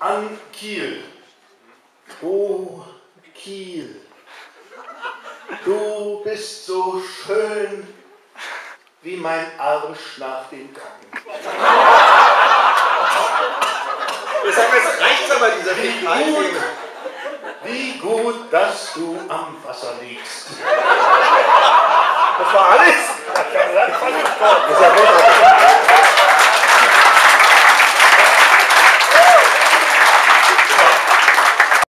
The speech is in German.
an Kiel. Oh, Kiel, du bist so schön wie mein Arsch nach dem Kacken. Jetzt reicht's aber, dieser Film. Wie gut, dass du am Wasser liegst. Das war alles?